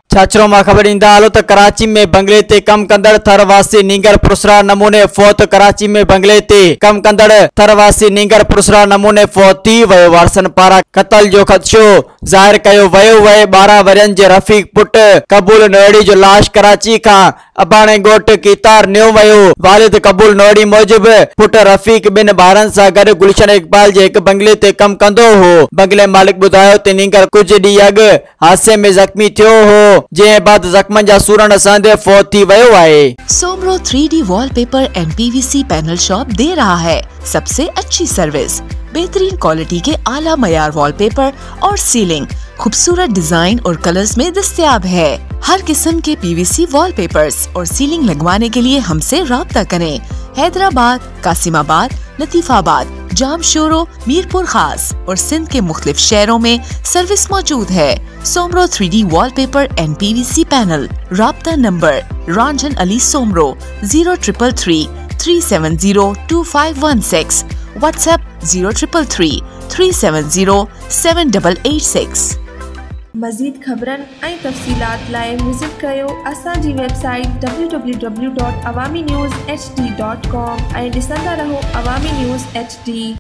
छाछरो मां ख़बर ईंदा हलो त कराची में बंगले ते कम कंदड़ थरवासी नींगर पुरसरा नमूने फौत। कराची में बंगले ते कम कंदड़ थरवासी नींगर पुरसरा नमूने फौत थी वियो। वारसन पारां क़त्ल जो ख़दशो ज़ाहिर कयो वियो। 12 वरियनि जे रफ़ीक पुट कबूल नोएड़ी जो लाश कराची खां अबाणे ॻोठ कीतार नियो वियो। वालिद कबूल नोएड़ी मूजिब पुट रफ़ीक ॿिनि ॿारनि सां गॾु गुलशन इकबाल जे हिकु बंगले ते कम कंदो हो। बंगले मालिक ॿुधायो त नींगर कुछ ॾींहं अॻु हादसे में ज़ख़्मी थियो हो, जंहिं बाद ज़ख़्मनि जा सूरण संदे फौत थी वियो आहे। Somro 3D wallpaper and PVC panel shop दे रहा है सबसे अच्छी सर्विस, बेहतरीन क्वालिटी के आला मयार वॉलपेपर और सीलिंग खूबसूरत डिजाइन और कलर्स में दस्तयाब है। हर किस्म के PVC वॉलपेपर्स और सीलिंग लगवाने के लिए हमसे राब्ता करें। हैदराबाद, कासिमाबाद, लतीफाबाद, जामशोरो, मीरपुर खास और सिंध के मुख्तलिफ शहरों में सर्विस मौजूद है। Somro 3D wallpaper and PVC panel. राब्ता नंबर रंजन अली सोमरो 0333 370 2516। व्हाट्सएप 0333 370 7886। मज़ीद ख़बरन ऐं तफ़सीलात लाइ विज़िट कयो असांजी वेबसाइट www.awamiNewsHD.com ऐं ॾिसंदा रहो अवामी न्यूज़ HD।